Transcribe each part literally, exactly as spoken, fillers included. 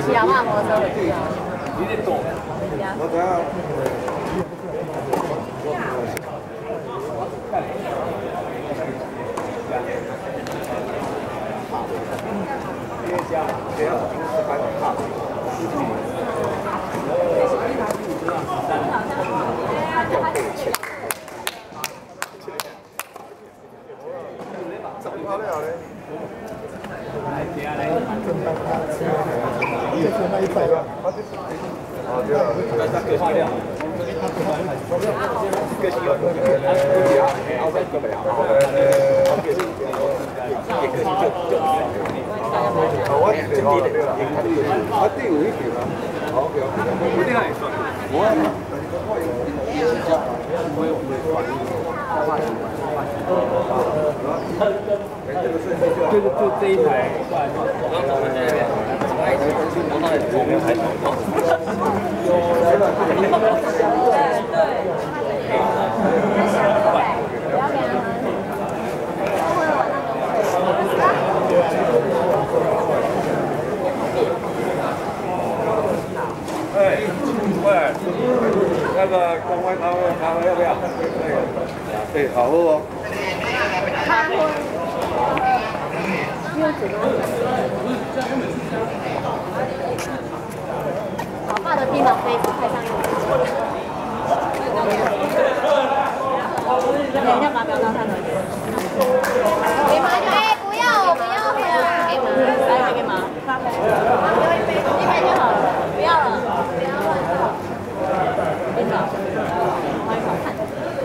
是啊，我摩托车去啊。 有点多。 我知道。别家，别要平时还很怕。要扣钱。怎么跑了嘞？那一百万。哦，对了，那他给化量。个性有问题，啊，不只要熬在做不了，呃，也是也个性就就不了。哦，我真低的，我第五一点啊。好，OK OK。我这个也算。我，我有我会算。就是就这一台，然后我们这边，我放在左边还哎，喂，那个公关咖啡咖啡要不要？对，好喝哦。咖啡。 老爸的槟榔杯子派上用场。等一下把它标到他的。给吗？哎，不要，我不要，不要。给吗？来，给吗？一杯，一杯就好了，不要了，不要乱倒。槟榔，好好看。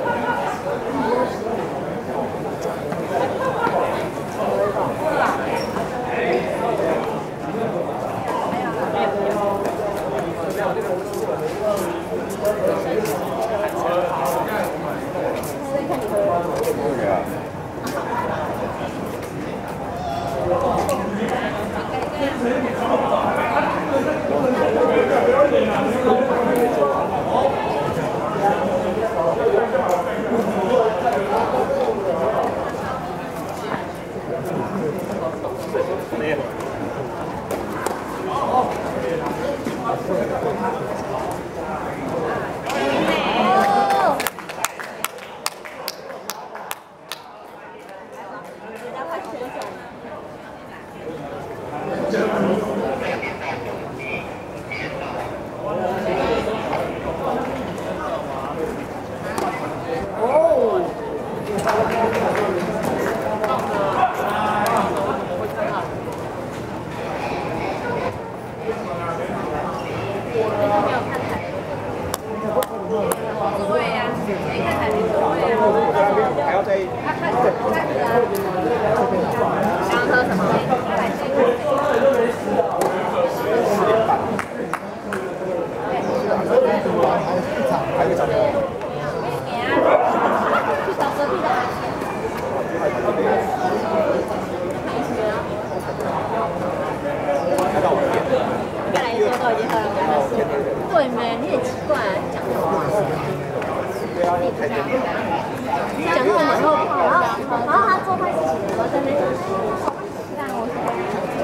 对没？你很奇怪，讲这种话。讲这种马后炮，然后然后他做坏事情的时候在那边干我什么？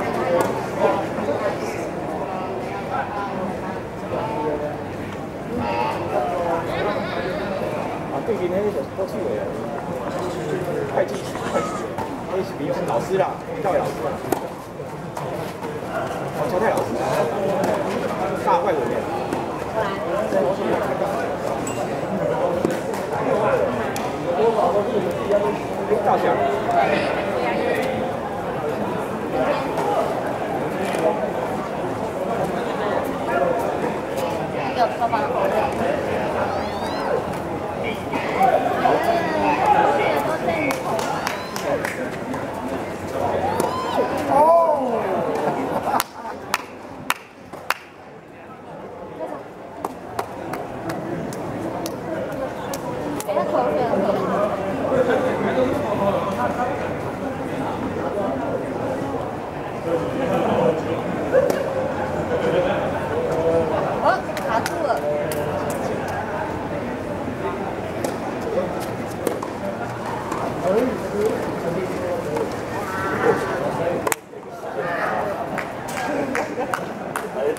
啊，对面那个过去的会计会计，那是民老师啦，教育老师啦，黄乔泰老师，大会委员。照相。 有包包。 哦。给他口水。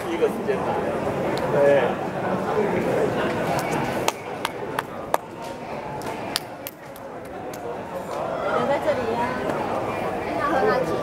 第一个时间来。对。 留在这里呀。要喝哪几？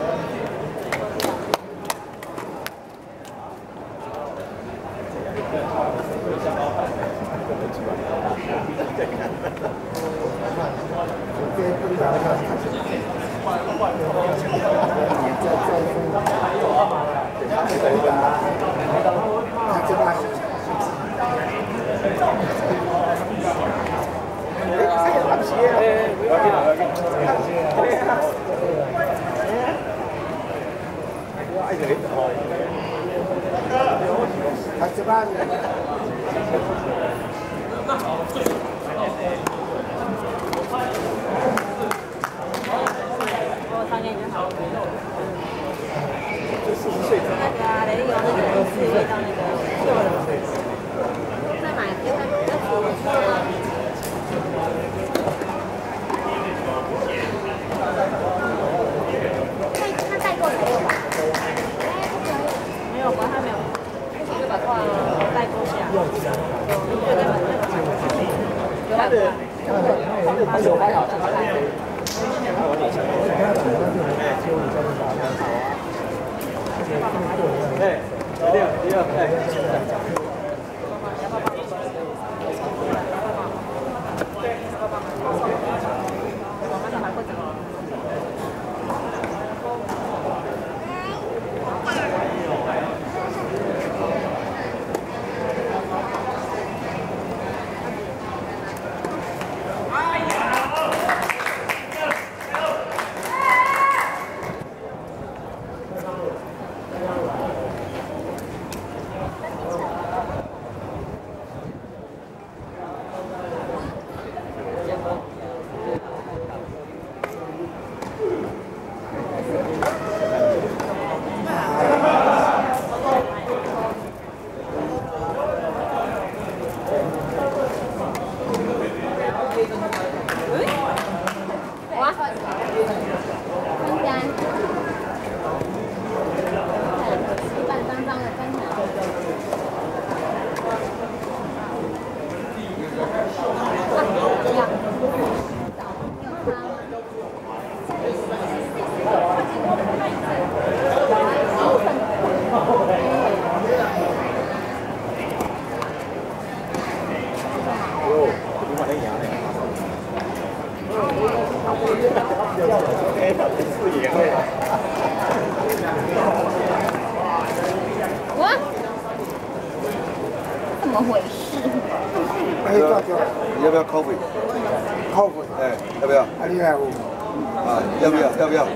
怎么回事？ 你要不要 coffee？coffee， 哎，要不要？啊，你来有？啊，要不要？要不要？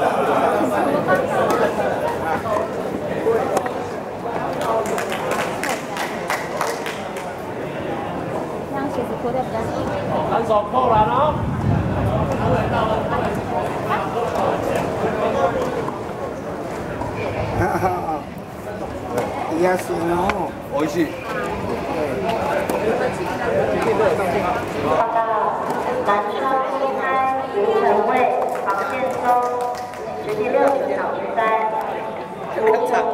让鞋子脱掉比较轻。 单手扣篮哦。 哈哈哈。いやしいの。美味しい。 报告，男双新拍吴成卫、黄建忠，实际六十场比赛，无